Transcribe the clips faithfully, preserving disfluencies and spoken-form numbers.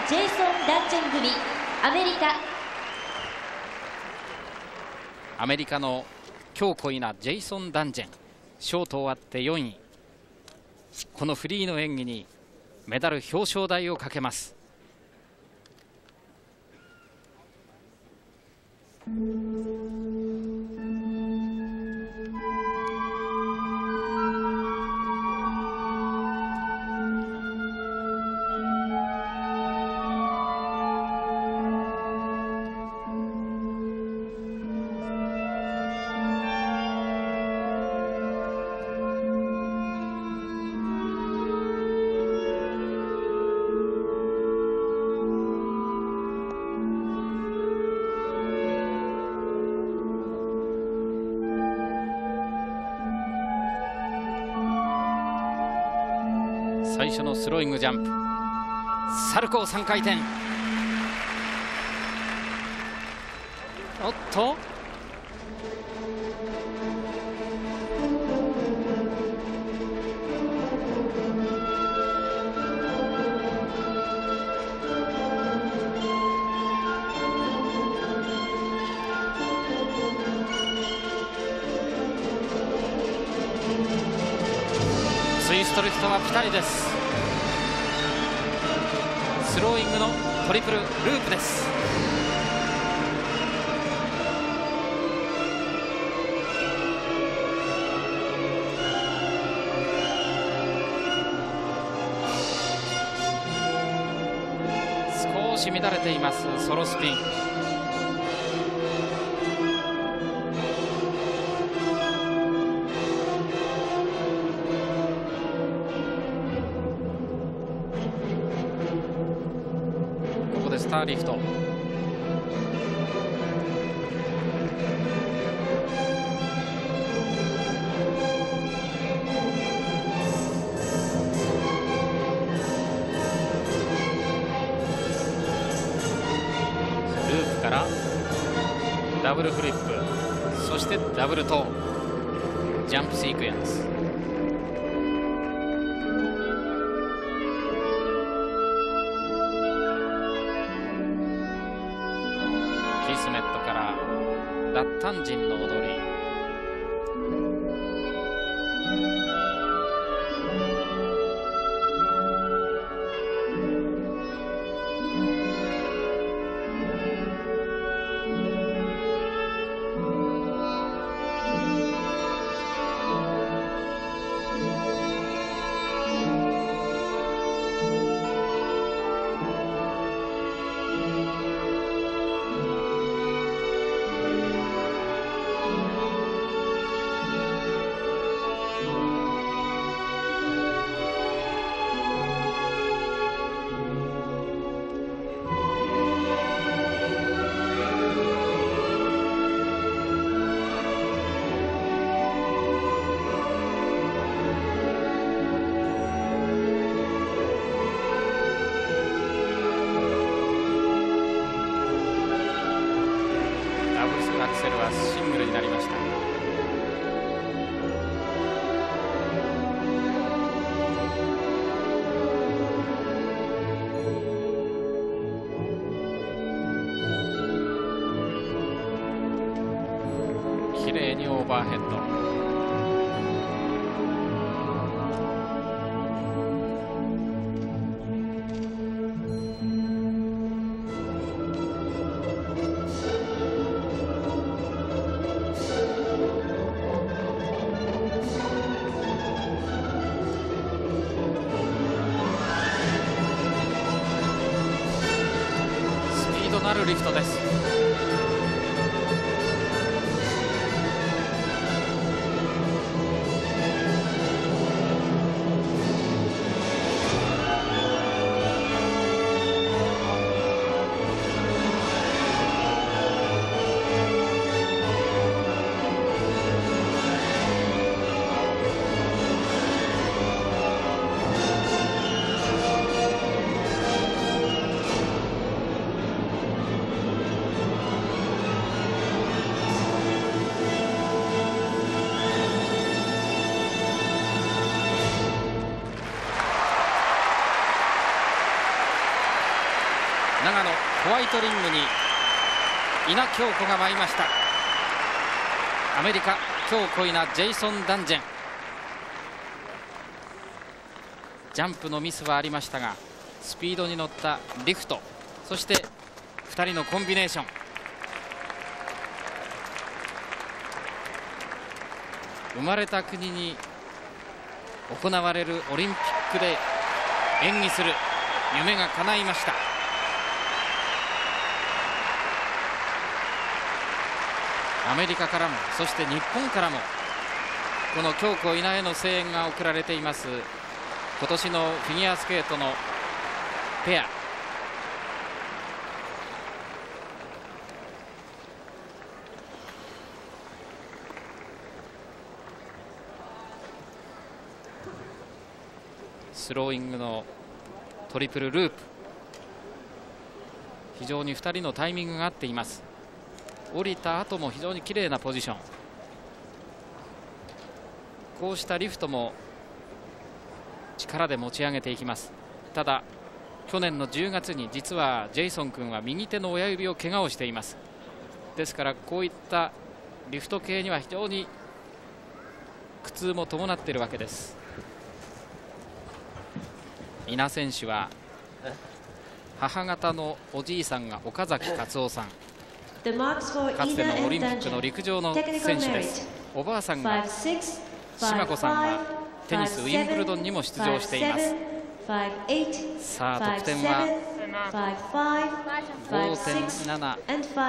ジェイソン・ダンジェン組、アメリカ。 アメリカの強固いなジェイソン・ダンジェン、ショート終わってよんい。このフリーの演技にメダル表彰台をかけます。最初のスローイングジャンプ、サルコーさんかい転。おっとツイストリフトはピタリです。スローイングのトリプルループです。少し乱れていますソロスピン。スターリフト。ループからダブルフリップ、そしてダブルトー、ジャンプシークエンス。キスメットからラッタンジンの踊り。アクセルはシングルになりました。綺麗にオーバーヘッド。なるリフトです。 長野ホワイトリングに稲京子が舞いました。アメリカ強固稲ジェイソン・ダンジェン、ジャンプのミスはありましたがスピードに乗ったリフト、そしてふたりのコンビネーション、生まれた国に行われるオリンピックで演技する夢が叶いました。アメリカからもそして日本からもこの京子稲への声援が送られています。今年のフィギュアスケートのペア、スローイングのトリプルループ、非常にふたりのタイミングが合っています。降りた後も非常に綺麗なポジション、こうしたリフトも力で持ち上げていきます。ただ去年のじゅうがつに実はジェイソン君は右手の親指を怪我をしています。ですからこういったリフト系には非常に苦痛も伴っているわけです。稲選手は母方のおじいさんが岡崎克夫さん、かつてのオリンピックの陸上の選手です。おばあさんが島子さんはテニスウィンブルドンにも出場しています。さあ得点は ごてんなな、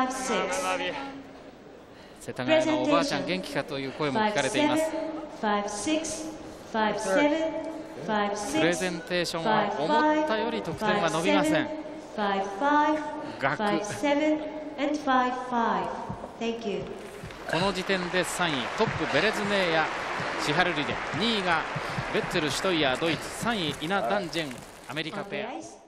世田谷のおばあちゃん元気かという声も聞かれています。プレゼンテーションは思ったより得点は伸びません。額この時点でさんい、トップベレズネーヤシハルリデ、にいがベッツェル・シュトイヤードイツ、さんいイナ・ダンジェンアメリカペア。